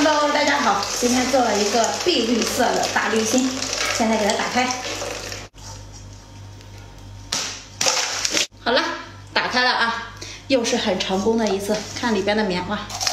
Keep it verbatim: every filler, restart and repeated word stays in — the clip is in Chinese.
Hello， 大家好，今天做了一个碧绿色的大滤芯，现在给它打开。好了，打开了啊，又是很成功的一次，看里边的棉花，